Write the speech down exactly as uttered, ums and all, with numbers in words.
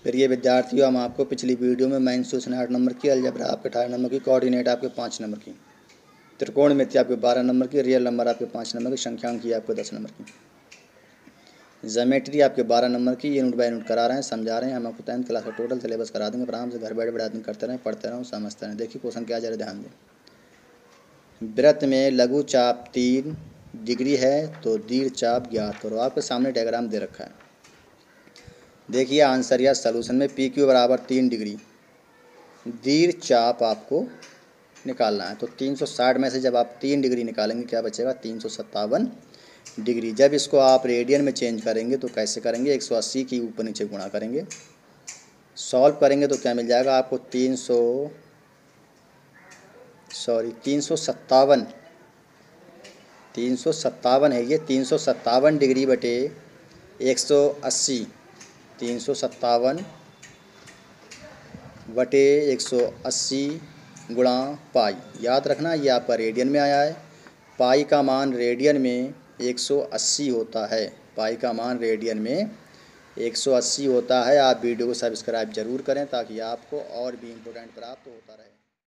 प्रिय विद्यार्थियों, हम आपको पिछली वीडियो में मेंसुरेशन आठ नंबर की, अलजेब्रा आपके अठारह नंबर की, कोऑर्डिनेट आपके पाँच नंबर की, त्रिकोणमिति आपके बारह नंबर की, रियल नंबर आपके पाँच नंबर की, संख्यांकी आपके दस नंबर की, ज्योमेट्री आपके बारह नंबर की। यूनिट बाय यूनिट करा रहे हैं, समझा रहे हैं। हम आपको टेंथ क्लास का टोटल सिलेबस करा देंगे। आराम से घर बैठे बैठे आदमी करते रहें, पढ़ते रहें, समझते रहें। देखिए क्वेश्चन क्या जरा ध्यान दें। वृत्त में लघु चाप तीन डिग्री है तो दीर्घ चाप ज्ञात करो। आपके सामने डायग्राम दे रखा है। देखिए आंसर या सलूशन में पी क्यू बराबर तीन डिग्री, दीर्घ चाप आपको निकालना है। तो तीन सौ साठ में से जब आप तीन डिग्री निकालेंगे क्या बचेगा? तीन सौ सत्तावन डिग्री। जब इसको आप रेडियन में चेंज करेंगे तो कैसे करेंगे? एक सौ अस्सी की ऊपर नीचे गुणा करेंगे, सॉल्व करेंगे तो क्या मिल जाएगा आपको? तीन सौ सॉरी तीन सौ सत्तावन तीन सौ सत्तावन है ये। तीन सौ सत्तावन डिग्री बटे एक सौ अस्सी, तीन सौ सत्तावन बटे एक सौ अस्सी गुणा पाई। याद रखना ये आपका रेडियन में आया है। पाई का मान रेडियन में एक सौ अस्सी होता है। पाई का मान रेडियन में एक सौ अस्सी होता है। आप वीडियो को सब्सक्राइब जरूर करें ताकि आपको और भी इम्पोर्टेंट प्राप्त होता रहे।